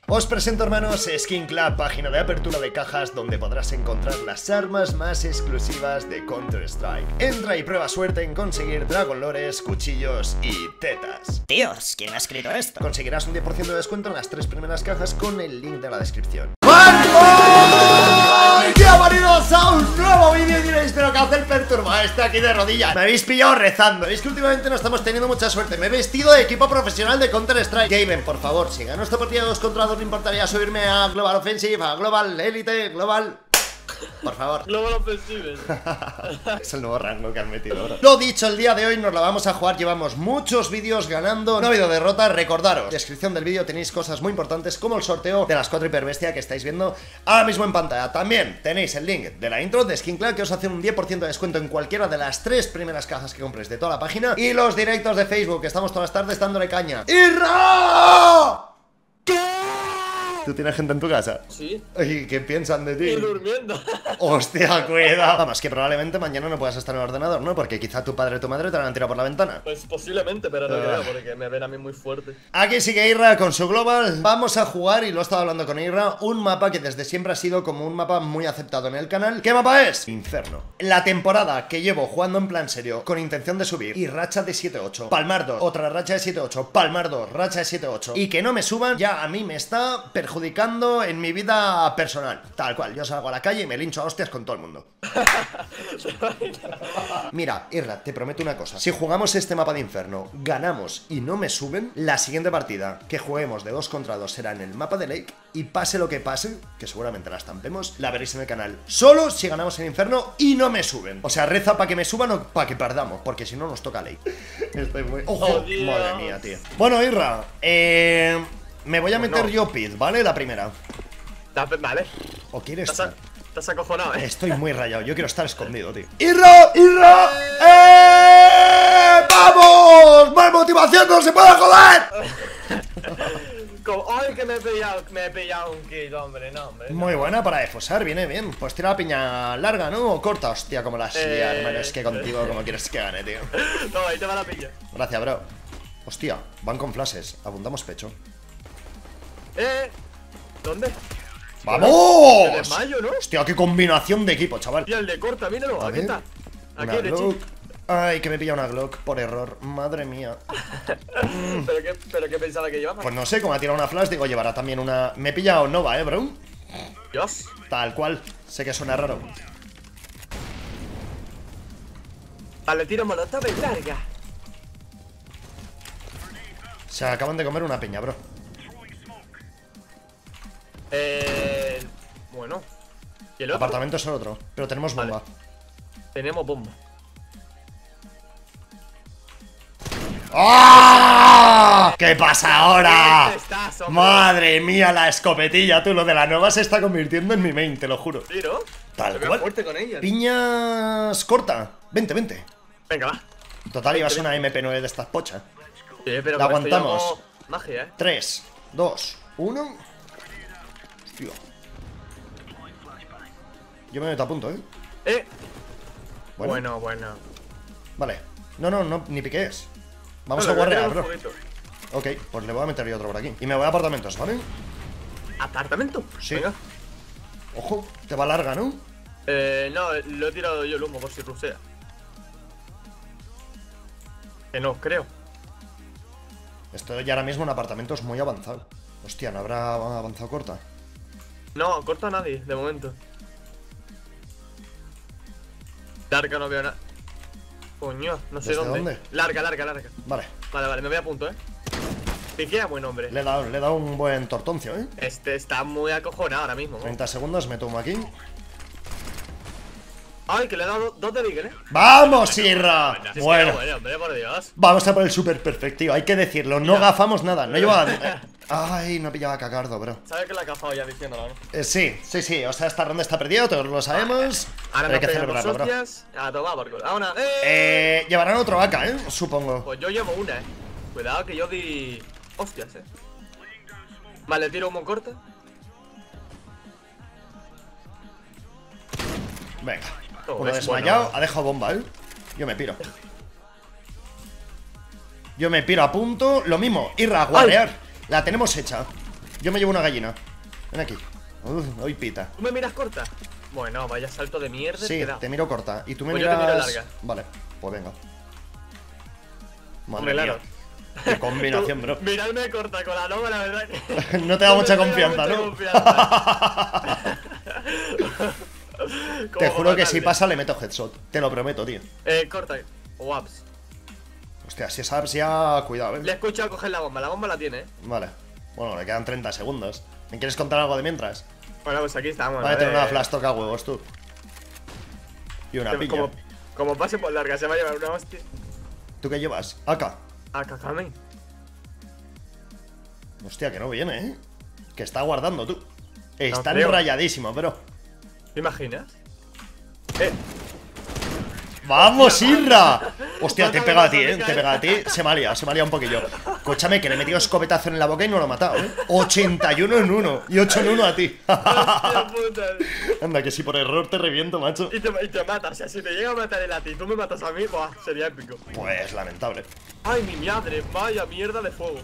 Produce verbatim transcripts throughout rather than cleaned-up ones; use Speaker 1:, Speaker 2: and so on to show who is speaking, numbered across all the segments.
Speaker 1: Os presento, hermanos, Skin Club, página de apertura de cajas donde podrás encontrar las armas más exclusivas de Counter-Strike. Entra y prueba suerte en conseguir Dragon Lores, cuchillos y tetas.
Speaker 2: Tíos, ¿quién ha escrito esto?
Speaker 1: Conseguirás un diez por ciento de descuento en las tres primeras cajas con el link de la descripción. Bienvenidos a un nuevo vídeo y diréis, pero ¿qué hace el perturba este aquí de rodillas? Me habéis pillado rezando. Es que últimamente no estamos teniendo mucha suerte. Me he vestido de equipo profesional de Counter-Strike. Gaben, por favor, si gano esta partida dos contra dos, me importaría subirme a Global Offensive, a Global Elite, Global... Por favor.
Speaker 3: Global Offensive.
Speaker 1: Es el nuevo rango que han metido ahora. Lo dicho, el día de hoy nos la vamos a jugar. Llevamos muchos vídeos ganando, no ha habido derrota. Recordaros, en la descripción del vídeo tenéis cosas muy importantes como el sorteo de las cuatro hiperbestia que estáis viendo ahora mismo en pantalla. También tenéis el link de la intro de Skin Club que os hace un diez por ciento de descuento en cualquiera de las tres primeras cajas que compréis de toda la página. Y los directos de Facebook, que estamos todas las tardes dándole caña. ¡Irra! ¿Tú tienes gente en tu casa?
Speaker 3: Sí.
Speaker 1: ¿Y qué piensan de ti?
Speaker 3: Y durmiendo.
Speaker 1: Hostia, cuidado. Vamos, que probablemente mañana no puedas estar en el ordenador, ¿no? Porque quizá tu padre o tu madre te la han tirado por la ventana.
Speaker 3: Pues posiblemente, pero no
Speaker 1: Uh.
Speaker 3: creo, porque me ven a mí muy fuerte.
Speaker 1: Aquí sigue Irra con su global. Vamos a jugar, y lo he estado hablando con Irra, un mapa que desde siempre ha sido como un mapa muy aceptado en el canal. ¿Qué mapa es? Inferno. La temporada que llevo jugando en plan serio, con intención de subir, y racha de siete ocho. Palmar dos, otra racha de siete ocho. Palmar dos, racha de siete ocho. Y que no me suban, ya a mí me está perjudicando en mi vida personal. Tal cual, yo salgo a la calle y me lincho a hostias con todo el mundo. Mira, Irra, te prometo una cosa. Si jugamos este mapa de Inferno, ganamos y no me suben, la siguiente partida que juguemos de dos contra dos será en el mapa de Lake. Y pase lo que pase, que seguramente la estampemos, la veréis en el canal solo si ganamos en Inferno y no me suben. O sea, reza para que me suban o para que perdamos, porque si no nos toca Lake. Estoy muy... ¡Ojo!
Speaker 3: Oh, Dios.
Speaker 1: Madre mía, tío. Bueno, Irra, eh... me voy a meter
Speaker 3: Bueno.
Speaker 1: yo pit, ¿vale? La primera.
Speaker 3: Vale.
Speaker 1: ¿O quieres
Speaker 3: Estás,
Speaker 1: tú?
Speaker 3: a- estás acojonado, eh.
Speaker 1: Estoy muy rayado, yo quiero estar escondido, tío. ¡Irra! ¡Irra! ¡Eh! ¡Vamos! ¡Más motivación! ¡No se puede joder!
Speaker 3: Como, ¡ay, que me he pillado! Me he pillado un kit, hombre, no, hombre. no.
Speaker 1: Muy buena para defosar, viene bien. Pues tira la piña larga, ¿no? O corta, hostia, como la
Speaker 3: Eh,
Speaker 1: silla, hermano. Es que contigo, como quieres que gane, tío.
Speaker 3: No, ahí te va la pilla.
Speaker 1: Gracias, bro. Hostia, van con flashes. Abundamos pecho.
Speaker 3: Eh. ¿Dónde?
Speaker 1: ¡Vamos!
Speaker 3: El desmayo, ¿no?
Speaker 1: Hostia, qué combinación de equipo, chaval.
Speaker 3: Y el de corta, míralo,
Speaker 1: A
Speaker 3: aquí
Speaker 1: ver.
Speaker 3: está.
Speaker 1: Una
Speaker 3: Aquí, de
Speaker 1: Glock.
Speaker 3: chip.
Speaker 1: Ay, que me pilla una Glock por error. Madre mía.
Speaker 3: ¿Pero qué, pero qué pensaba que llevaba?
Speaker 1: Pues no sé, como ha tirado una flash, digo, llevará también una... Me he pillado Nova, ¿eh, bro?
Speaker 3: Dios.
Speaker 1: Tal cual. Sé que suena raro.
Speaker 3: Vale, tiro molotov y larga.
Speaker 1: Se acaban de comer una peña, bro.
Speaker 3: Eh. Bueno. ¿Y el
Speaker 1: El
Speaker 3: otro?
Speaker 1: apartamento es el otro, pero tenemos
Speaker 3: Vale.
Speaker 1: bomba.
Speaker 3: Tenemos bomba.
Speaker 1: ¡Ah! ¿Qué pasa ahora?
Speaker 3: ¿Dónde estás, hombre?
Speaker 1: Madre mía, la escopetilla, tú. Lo de la Nova se está convirtiendo en mi main, te lo juro.
Speaker 3: Tiro.
Speaker 1: Tal
Speaker 3: Te veo
Speaker 1: cual.
Speaker 3: fuerte con ella.
Speaker 1: Piñas corta. Vente, vente.
Speaker 3: Venga, va.
Speaker 1: Total, ibas una M P nueve de estas pochas.
Speaker 3: Sí, pero
Speaker 1: La
Speaker 3: con esto yo
Speaker 1: aguantamos.
Speaker 3: hago magia, eh.
Speaker 1: tres, dos, uno. Hostia. Yo me meto a punto, ¿eh?
Speaker 3: Eh.
Speaker 1: Bueno.
Speaker 3: Bueno, bueno.
Speaker 1: Vale. No, no, no, ni piques. Vamos
Speaker 3: Bueno,
Speaker 1: a
Speaker 3: le voy
Speaker 1: guarrear,
Speaker 3: tirar
Speaker 1: bro.
Speaker 3: un fueguito.
Speaker 1: Ok, pues le voy a meter yo otro por aquí. Y me voy a apartamentos, ¿vale?
Speaker 3: ¿Apartamento?
Speaker 1: Sí.
Speaker 3: Venga.
Speaker 1: Ojo, te va larga, ¿no?
Speaker 3: Eh, no, lo he tirado yo el humo por si rusea. Que no, creo.
Speaker 1: Estoy ya ahora mismo en apartamentos muy avanzado. Hostia, ¿no habrá avanzado corta?
Speaker 3: No, corta a nadie, de momento. Larga no veo nada. Coño, no sé
Speaker 1: ¿Desde
Speaker 3: dónde.
Speaker 1: dónde?
Speaker 3: Larga, larga, larga.
Speaker 1: Vale,
Speaker 3: Vale, vale, me voy a punto, eh. Piquea, buen hombre.
Speaker 1: le he dado, le he dado un buen tortoncio, ¿eh?
Speaker 3: Este está muy acojonado ahora mismo, ¿no?
Speaker 1: treinta segundos, me tomo aquí.
Speaker 3: Ay, que le he dado dos de Beagle, eh.
Speaker 1: ¡Vamos, Irra!
Speaker 3: Es que
Speaker 1: Bueno,
Speaker 3: bueno, hombre, por Dios.
Speaker 1: vamos a por el super perfectivo, hay que decirlo. No
Speaker 3: Mira.
Speaker 1: gafamos nada, no llevaba... Ay, no pillaba a Cacardo, bro.
Speaker 3: ¿Sabes que la ha cazado ya diciéndolo, no?
Speaker 1: Eh, sí, sí, sí, o sea, esta ronda está perdida, todos lo sabemos.
Speaker 3: Ahora
Speaker 1: Pero hay
Speaker 3: nos
Speaker 1: que
Speaker 3: pegamos
Speaker 1: celebrarlo, bro.
Speaker 3: hostias. A tomar por culo. Ahora, ¡eh!
Speaker 1: Eh, llevarán otro A K, ¿eh? Supongo.
Speaker 3: Pues yo llevo una, eh. Cuidado que yo di. Hostias, eh. Vale, tiro un corta.
Speaker 1: Venga.
Speaker 3: Oh,
Speaker 1: Uno
Speaker 3: es
Speaker 1: desmayado,
Speaker 3: bueno.
Speaker 1: ha dejado bomba, ¿eh? Yo me piro. Yo me piro a punto. Lo mismo, Irra, a guarrear. La tenemos hecha. Yo me llevo una gallina. Ven aquí. Uh, hoy pita.
Speaker 3: ¿Tú me miras corta? Bueno, vaya salto de mierda.
Speaker 1: Sí, te miro corta. Y tú me
Speaker 3: pues
Speaker 1: miras...
Speaker 3: yo te miro larga.
Speaker 1: Vale, pues venga.
Speaker 3: Madre claro.
Speaker 1: Qué combinación, bro.
Speaker 3: Mirarme corta con la nova, la verdad que...
Speaker 1: No te da mucha confianza,
Speaker 3: mucha
Speaker 1: ¿no?
Speaker 3: Confianza.
Speaker 1: Te juro que si pasa le meto headshot. Te lo prometo, tío.
Speaker 3: Eh, corta. O apps.
Speaker 1: Hostia, si es apps ya... Cuidado, eh.
Speaker 3: Le he escuchado coger la bomba. La bomba la tiene, eh.
Speaker 1: Vale. Bueno, le quedan treinta segundos. ¿Me quieres contar algo de mientras?
Speaker 3: Bueno, pues aquí estamos.
Speaker 1: Vale, tener una flash toca huevos, tú. Y una piña.
Speaker 3: Como, como pase por larga, se va a llevar una hostia.
Speaker 1: ¿Tú qué llevas? Acá.
Speaker 3: Acá, Kame.
Speaker 1: Hostia, que no viene, ¿eh? Que está guardando, tú. Está
Speaker 3: creo.
Speaker 1: rayadísimo, bro.
Speaker 3: ¿Te imaginas? Eh.
Speaker 1: ¡Vamos, Irra! Hostia, te he pegado a ti, eh. Te he pegado a ti. Se me ha liado, se me ha liado un poquillo. Escúchame, que le he metido escopetazo en la boca y no lo he matado, eh. ochenta y uno en uno. Y ocho en uno a ti.
Speaker 3: Hostia puta.
Speaker 1: Anda, que si por error te reviento, macho.
Speaker 3: Y te, y te mata. O sea, si te llega a matar el a ti y tú me matas a mí, buah, sería épico.
Speaker 1: Pues lamentable.
Speaker 3: Ay, mi madre. Vaya mierda de fuego.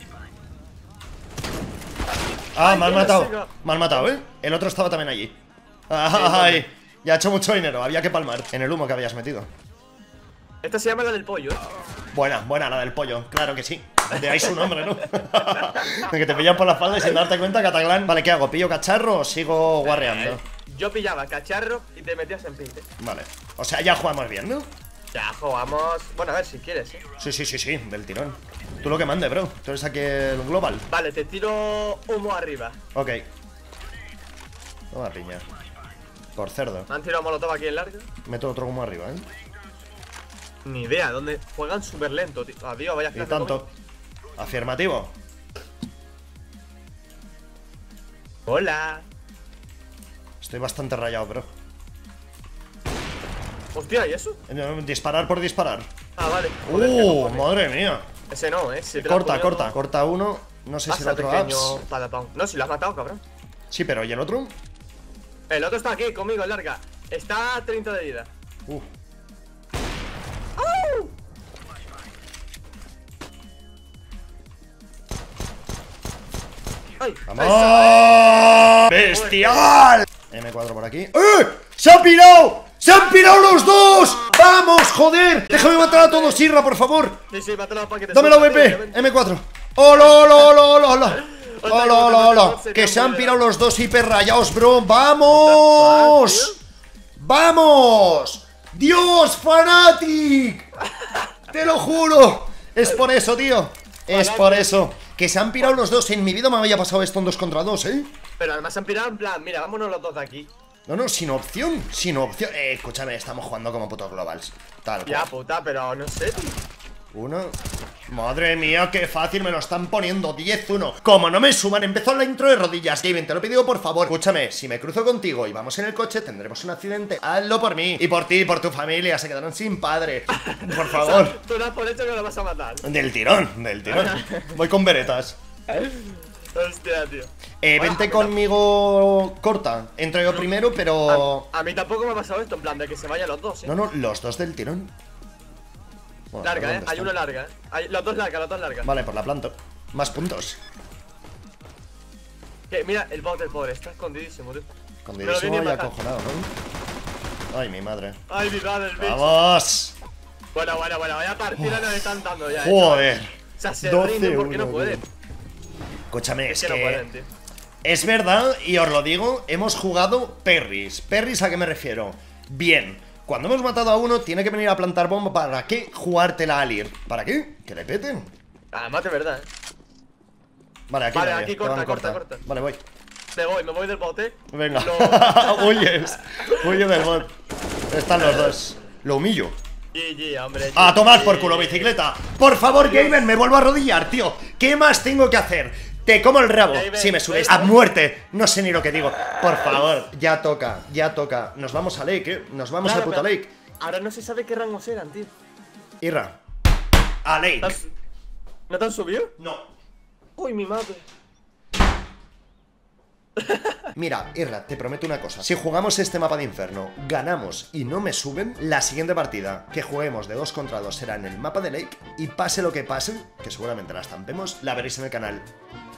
Speaker 1: Ah,
Speaker 3: Ay,
Speaker 1: me han
Speaker 3: que
Speaker 1: matado.
Speaker 3: me siga.
Speaker 1: Me han matado, eh. El otro estaba también allí. Ay. Ya ha hecho mucho dinero, había que palmar en el humo que habías metido.
Speaker 3: Esta se llama la del pollo, ¿eh?
Speaker 1: Buena, buena, la del pollo, claro que sí. De ahí su nombre, ¿no? De que te pillan por la espalda y sin darte cuenta, Cataglán. Vale, ¿qué hago? ¿Pillo cacharro o sigo guarreando?
Speaker 3: Eh, yo pillaba cacharro y te metías en pinte.
Speaker 1: Vale, o sea, ya jugamos bien, ¿no?
Speaker 3: Ya jugamos. Bueno, a ver si quieres, ¿eh?
Speaker 1: Sí, sí, sí, sí, del tirón. Tú lo que mande, bro. Tú eres aquí el global.
Speaker 3: Vale, te tiro humo arriba.
Speaker 1: Ok. Toma piña. Por cerdo.
Speaker 3: Me han tirado molotov aquí en largo.
Speaker 1: Meto otro humo arriba, ¿eh?
Speaker 3: Ni idea, ¿dónde? Juegan súper lento, tío. Adiós, vaya
Speaker 1: Y
Speaker 3: clase
Speaker 1: tanto. Afirmativo.
Speaker 3: de Hola.
Speaker 1: Estoy bastante rayado, bro.
Speaker 3: Hostia, ¿y eso?
Speaker 1: Eh, Disparar por disparar.
Speaker 3: Ah, vale. Joder,
Speaker 1: ¡Uh!
Speaker 3: qué
Speaker 1: Madre mía.
Speaker 3: Ese no, ¿eh? Si te lo
Speaker 1: Corta,
Speaker 3: has
Speaker 1: corta.
Speaker 3: comido,
Speaker 1: Corta uno. No sé si el
Speaker 3: pasa,
Speaker 1: otro
Speaker 3: pequeño
Speaker 1: apps.
Speaker 3: patatón. No, si lo has matado, cabrón.
Speaker 1: Sí, pero ¿y el otro?
Speaker 3: El otro está aquí, conmigo, en larga. Está a treinta de vida.
Speaker 1: Uh.
Speaker 3: ¡Ay!
Speaker 1: ¡Vamos! ¡Bestial! eme cuatro por aquí. ¡Eh! ¡Se han pirado! ¡Se han pirado los dos! ¡Vamos, joder! Déjame matar a todos, Irra, por favor.
Speaker 3: Sí, sí, mátalo para que te
Speaker 1: Dame la
Speaker 3: suelte,
Speaker 1: V P,
Speaker 3: obviamente.
Speaker 1: eme cuatro. ¡Hola, hola, hola, hola, hola! ¡Hola, hola, hola! Que se han pirado los dos hiper rayados, bro. ¡Vamos! ¡Vamos! ¡Dios, Fanatic! ¡Te lo juro! Es por eso, tío. Es por eso. Que se han pirado los dos. En mi vida me había pasado esto en dos contra dos, ¿eh?
Speaker 3: Pero además se han pirado en plan, mira, vámonos los dos de aquí.
Speaker 1: No, no, sin opción. Sin opción. Eh, escúchame, estamos jugando como putos globals. Tal
Speaker 3: Ya,
Speaker 1: cual.
Speaker 3: puta, pero no sé, tío.
Speaker 1: Uno. Madre mía, qué fácil me lo están poniendo. diez uno. Como no me suman, empezó la intro de rodillas. Gaming, te lo he pedido por favor. Escúchame, si me cruzo contigo y vamos en el coche, tendremos un accidente. Hazlo por mí. Y por ti, y por tu familia. Se quedarán sin padre. Por favor.
Speaker 3: O sea, tú das por hecho que lo vas a matar.
Speaker 1: Del tirón, del tirón. Voy con veretas.
Speaker 3: Hostia, tío.
Speaker 1: Eh,
Speaker 3: Bueno,
Speaker 1: vente
Speaker 3: a mí
Speaker 1: conmigo corta. Entro yo primero, pero...
Speaker 3: A, a mí tampoco me ha pasado esto, en plan, de que se vayan los dos, ¿eh?
Speaker 1: No, no, los dos del tirón. Bueno,
Speaker 3: Larga,
Speaker 1: ¿dónde
Speaker 3: ¿eh? Hay
Speaker 1: están?
Speaker 3: uno larga, ¿eh? Hay, los dos largas, los dos largas.
Speaker 1: Vale, por la planta. Más puntos.
Speaker 3: Que, mira, el bot del pobre, está escondidísimo, tío.
Speaker 1: Escondidísimo
Speaker 3: Me lo
Speaker 1: y
Speaker 3: viene a matar.
Speaker 1: acojonado, ¿no? Ay, mi madre.
Speaker 3: Ay, mi madre, el bicho.
Speaker 1: ¡Vamos!
Speaker 3: Bueno, bueno, bueno, vaya partida nos están dando ya, ¿eh?
Speaker 1: Joder.
Speaker 3: O sea, se
Speaker 1: doce
Speaker 3: rinden porque
Speaker 1: uno,
Speaker 3: no pueden.
Speaker 1: tío. Escúchame,
Speaker 3: Es
Speaker 1: es
Speaker 3: que no
Speaker 1: que...
Speaker 3: pueden, tío.
Speaker 1: Es verdad, y os lo digo, hemos jugado Perris. ¿Perris a qué me refiero? Bien. Cuando hemos matado a uno, tiene que venir a plantar bomba. ¿Para qué jugártela al ir? ¿Para qué? Que le peten.
Speaker 3: Además, de verdad, ¿eh?
Speaker 1: Vale, aquí,
Speaker 3: Vale,
Speaker 1: nadie,
Speaker 3: aquí
Speaker 1: te
Speaker 3: corta,
Speaker 1: van
Speaker 3: corta, corta.
Speaker 1: Vale, voy.
Speaker 3: Me voy, me voy del bote.
Speaker 1: Venga.
Speaker 3: Lo-
Speaker 1: Huyes. Huye del bot. Están los dos. Lo humillo.
Speaker 3: G G, hombre.
Speaker 1: A
Speaker 3: G G.
Speaker 1: tomar por culo, bicicleta. Por favor, Gaben, me vuelvo a arrodillar, tío. ¿Qué más tengo que hacer? Te como el rabo.
Speaker 3: Gaben,
Speaker 1: Si me subes
Speaker 3: Gaben.
Speaker 1: a muerte. No sé ni lo que digo. Por favor, ya toca, ya toca. Nos vamos a Lake, ¿eh? Nos vamos
Speaker 3: Claro,
Speaker 1: a puta
Speaker 3: pero
Speaker 1: Lake.
Speaker 3: Ahora no se sabe qué rangos eran, tío.
Speaker 1: Irra. A Lake.
Speaker 3: ¿Te has- ¿No te han subido?
Speaker 1: No.
Speaker 3: Uy, mi madre.
Speaker 1: Mira, Irra, te prometo una cosa. Si jugamos este mapa de infierno, ganamos y no me suben, la siguiente partida que juguemos de dos contra dos será en el mapa de Lake. Y pase lo que pase, que seguramente la estampemos, la veréis en el canal.